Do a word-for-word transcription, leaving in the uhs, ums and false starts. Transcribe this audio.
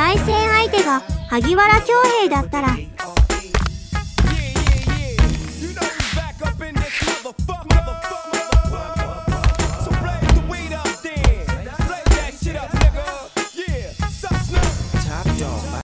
対戦相手が萩原恭平だったら。 You know we back up in this motherfucker.